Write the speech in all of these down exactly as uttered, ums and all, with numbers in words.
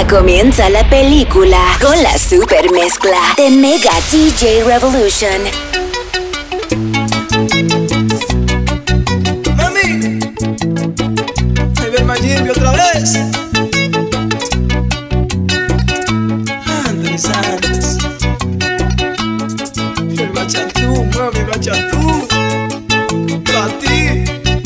comienza la película con la super mezcla de Mega D J Revolution. Mami, ahí ve el Mayimbe otra vez. Andrés Santos, el bachatú, mami, bachatú, para ti.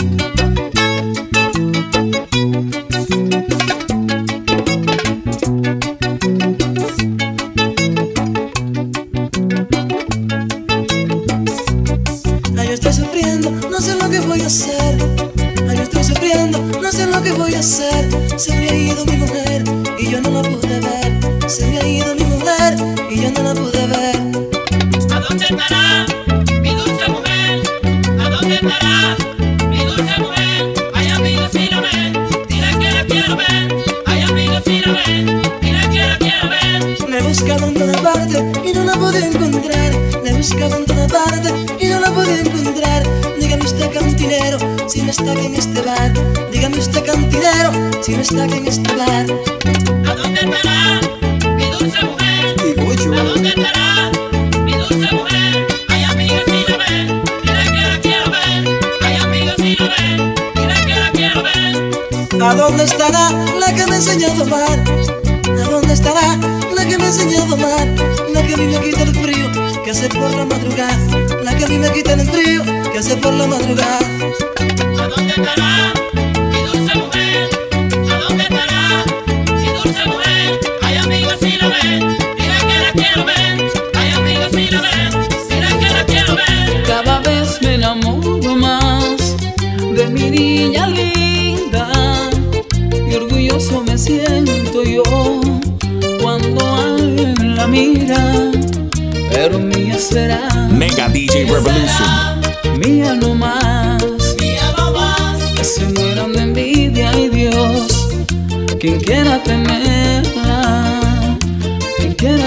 Estoy sufriendo, no sé lo que voy a hacer. Ay, yo estoy sufriendo, no sé lo que voy a hacer. Se me ha ido mi mujer y yo no la pude ver. Se me ha ido mi mujer y yo no la pude ver. ¿A dónde estará mi dulce mujer? ¿A dónde estará mi dulce mujer? Ay, amigos, si lo ven, dile que la quiero ver. Ay, amigos, si lo ven, dile que la quiero ver. Me he buscado en toda parte y no la pude encontrar. Me he buscado en toda parte y no la pude encontrar. Dígame usted, cantinero, si no está aquí en este bar. Dígame usted, cantinero, si no está aquí en este bar. ¿A dónde estará mi dulce mujer? Digo yo. ¿A dónde estará mi dulce mujer? Ay, amigos, si lo ven, dile que la quiero ver. Ay, amigos, si lo ven, dile que la quiero ver. ¿A dónde estará la que me enseñó a tomar? ¿A dónde estará la que me enseñó a tomar? La que a mí me quita el frío que hace por la madrugada. La que a mí me quita el frío que hace por la madrugada. ¿A dónde estará mi dulce mujer? ¿A dónde estará mi dulce mujer? Ay, amigos, si lo ven, dile que la quiero ver. Ay, amigos, si lo ven, dile que la quiero ver. Cada vez me enamoro más de mi niña linda y orgulloso me siento yo cuando alguien la mira, pero mía será Mega D J Revolution. Mía no más, Mía no más, que se mueran de envidia y Dios, quien quiera tenerla, quien quiera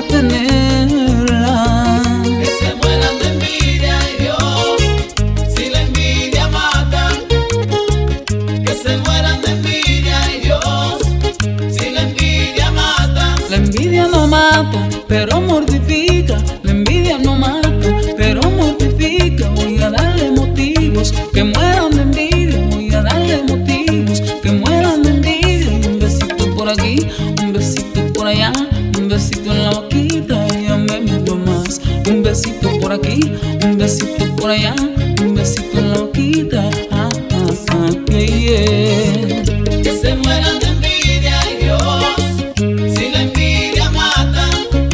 tenerla. que se mueran de envidia y Dios, si la envidia mata. Que se mueran de envidia y Dios, si la envidia mata. La envidia no mata, pero mortifica. La envidia no mata, pero mortifica. Voy a darle motivos que mueran de envidia. Voy a darle motivos que mueran de envidia. Y un besito por aquí, un besito por allá, un besito en la boquita y ya me miro más. Un besito por aquí, un besito por allá, un besito en la boquita. Ah, ah, ah, yeah, yeah. Que se mueran de envidia y Dios, si la envidia mata.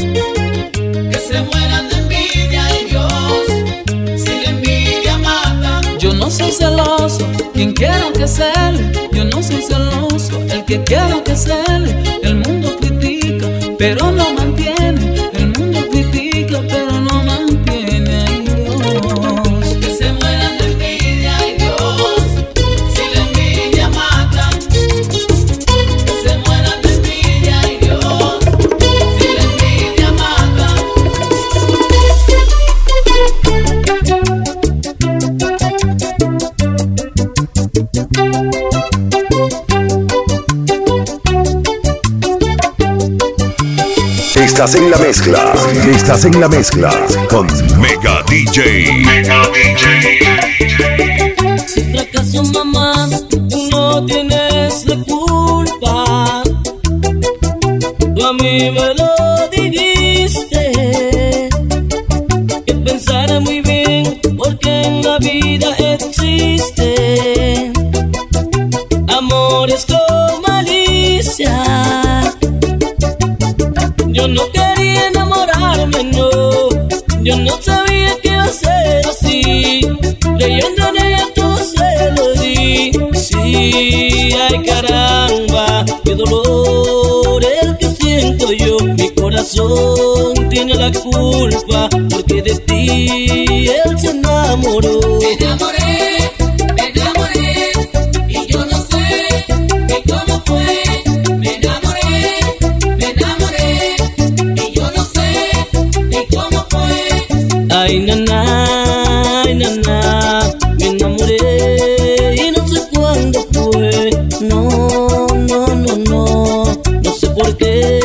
Que se mueran de envidia y Dios, si la envidia mata. Yo no soy celoso, quien quiera que cele. Yo no soy celoso, el que quiera que cele. El mundo critica, pero no mantiene. El mundo critica, pero no mantiene. Ay, Dios. Que se mueran de envidia y Dios, si la envidia mata. Que se mueran de envidia y Dios, si la envidia mata. Estás en la mezcla, estás en la mezcla con Mega D J. Mega D J. Si fracaso, mamá, tú no tienes la culpa. Tú a mí me lo dijiste, que pensara muy bien, porque en la vida existe amores con malicia. Yo no quería enamorarme, no. Yo no sabía que iba a ser así. Leyendo en ella todo se lo di. Sí, ay caramba, qué dolor el que siento yo. Mi corazón tiene la culpa, porque de ti él se enamoró. Me enamoré, me enamoré, y yo no sé ni cómo fue. Me enamoré, me enamoré, y yo no sé ni cómo fue. Ay, naná, ay, naná, me enamoré y no sé cuándo fue. No, no, no, no, no sé por qué.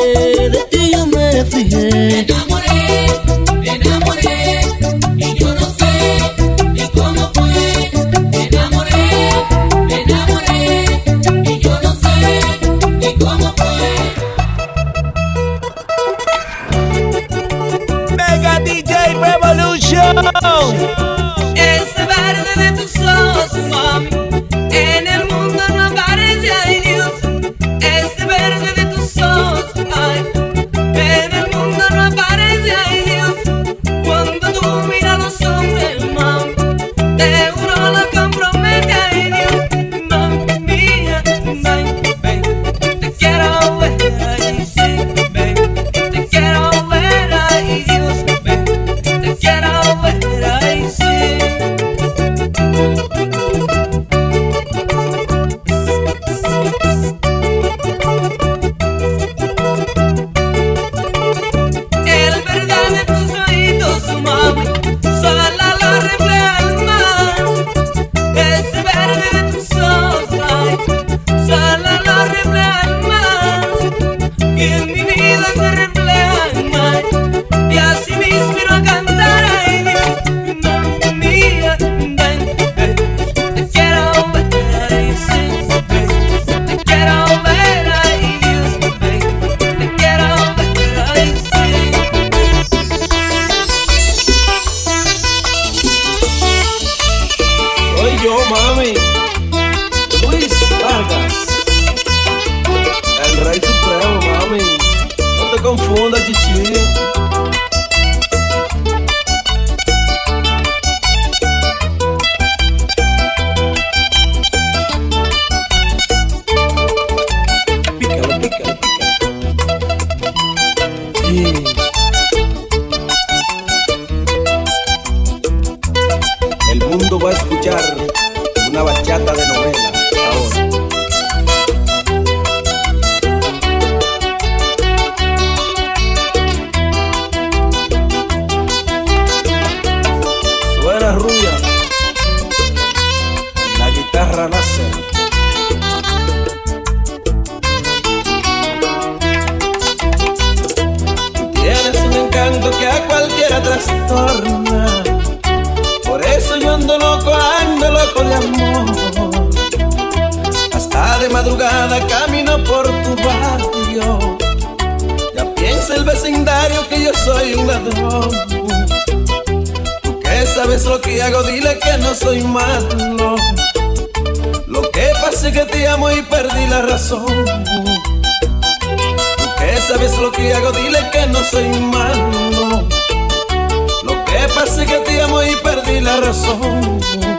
trastorna. Por eso yo ando loco, ando loco de amor. Hasta de madrugada camino por tu barrio. Ya piensa el vecindario que yo soy un ladrón. Tú que sabes lo que hago, dile que no soy malo. Lo que pasa es que te amo y perdí la razón. Tú que sabes lo que hago, dile que no soy malo. Lo que pasa es que te amo y perdí la razón.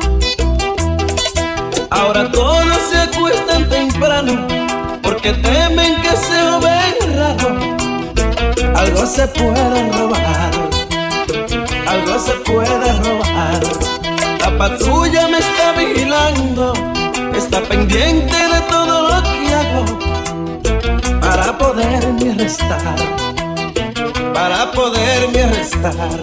Ahora todos se acuestan temprano porque temen que se ven raro. Algo se puede robar, algo se puede robar. La patrulla me está vigilando, está pendiente de todo lo que hago para poderme arrestar, para poderme arrestar.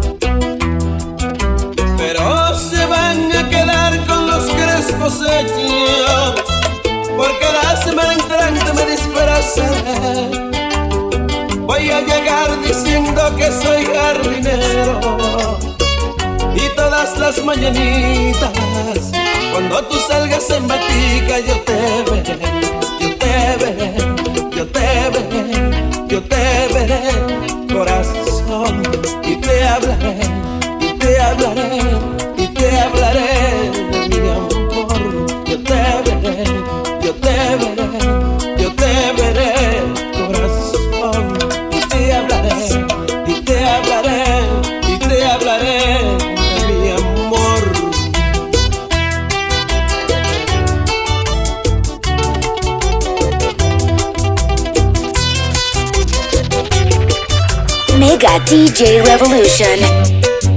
Pero se van a quedar con los crespos hechos, porque la semana entrante me disfrazaré. Voy a llegar diciendo que soy jardinero, y todas las mañanitas cuando tú salgas en batica yo te veré, yo te veré, yo te veré, yo te veré, corazón, y te hablaré, y te hablaré, y te hablaré de mi amor. Yo te veré, yo te veré, yo te veré, corazón, y te hablaré, y te hablaré, y te hablaré de mi amor. Mega D J Revolution.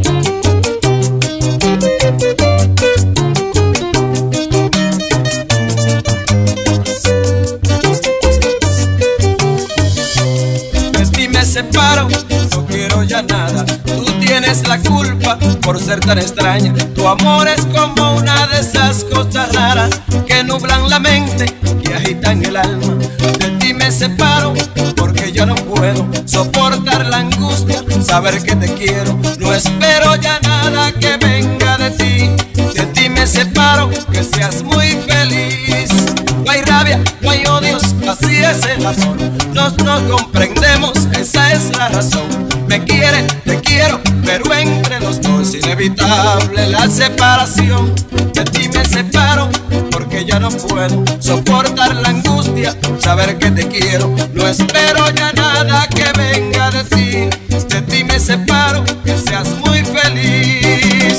Separo, no quiero ya nada. Tú tienes la culpa por ser tan extraña. Tu amor es como una de esas cosas raras que nublan la mente, que agitan el alma. De ti me separo porque yo no puedo soportar la angustia, saber que te quiero. No espero ya nada que venga de ti. De ti me separo, que seas muy feliz. No hay rabia, no hay odios, así es el amor. Nos, nos comprendemos, esa es la razón. Me quiere, te quiero, pero entre los dos es inevitable la separación. De ti me separo porque ya no puedo soportar la angustia, saber que te quiero. No espero ya nada que venga de ti. De ti me separo, que seas muy feliz.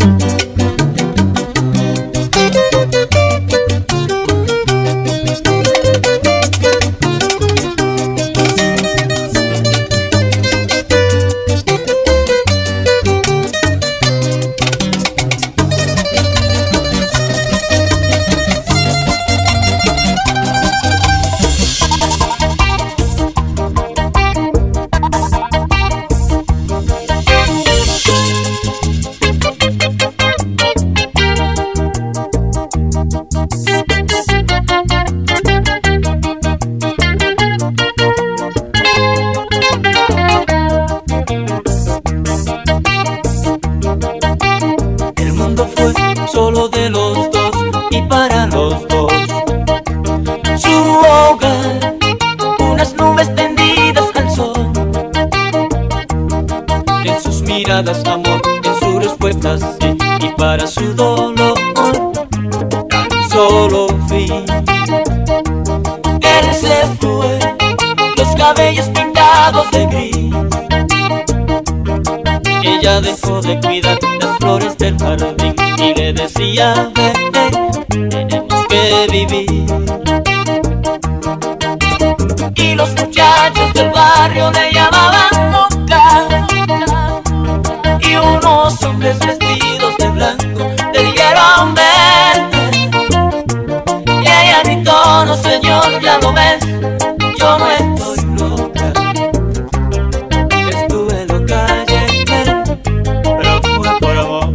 Solo de los dos y para los dos. Su hogar, unas nubes tendidas al sol. En sus miradas amor, en sus respuestas sí. Y para su dolor, tan solo fin. Él se fue, los cabellos pintados de gris. Ella dejó de cuidar las flores del jardín y le decía, ven, tenemos que vivir. Y los muchachos del barrio le llamaban loca, y unos hombres vestidos de blanco le dijeron, ven. Y ella gritó, no señor, ya lo ves, yo no estoy loca. Estuve loca ayer, pero fue por amor.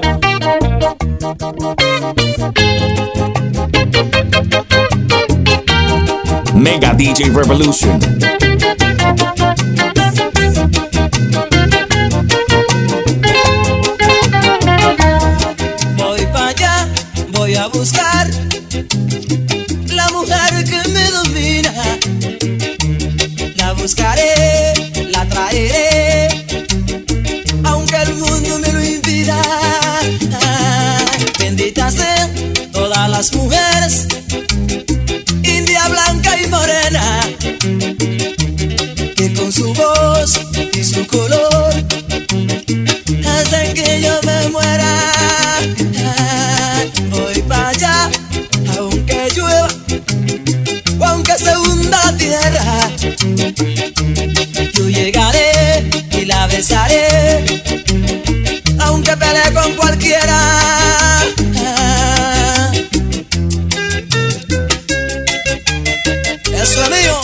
Mega D J Revolution. Yo llegaré y la besaré, aunque pelee con cualquiera. Eso es mío.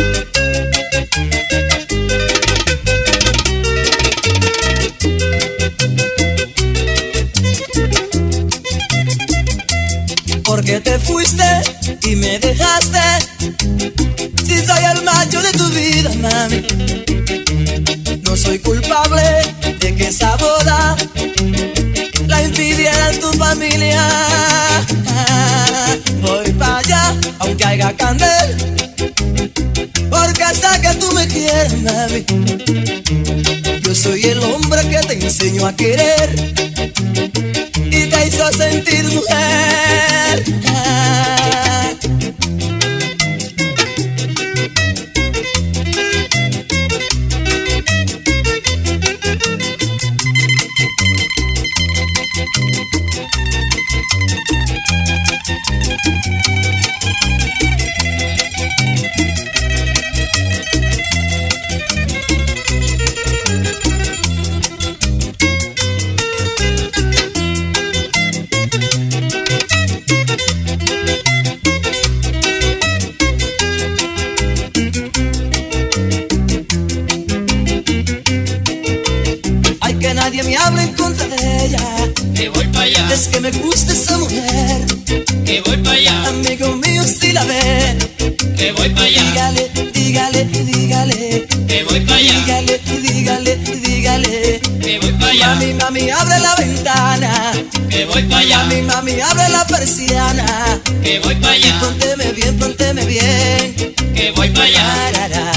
Porque te fuiste y me dejaste, si soy el macho de tu vida, mami. No soy culpable de que esa boda la impidiera tu familia. Voy para allá, aunque haya candel, porque hasta que tú me quieras, mami. Yo soy el hombre que te enseñó a querer y te hizo sentir mujer. Nadie me habla en contra de ella, que voy para allá. Es que me gusta esa mujer, que voy para allá. Amigo mío, si la ve, que voy para allá. Dígale, dígale, dígale, que voy para allá. Dígale, dígale, dígale, que voy para allá. Mami, mami, abre la ventana, que voy para allá. Mami, mami, abre la persiana, que voy para allá. Pónteme bien, pónteme bien, que voy para allá. Ra, ra, ra.